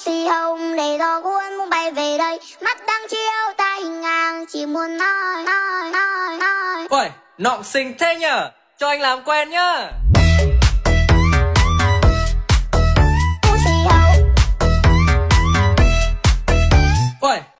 xì hồng để gió cuốn muốn bay về đây, mắt đang chiếu ta hình ngang chỉ muốn nói. Uầy, nọng xinh thế nhở, cho anh làm quen nhá.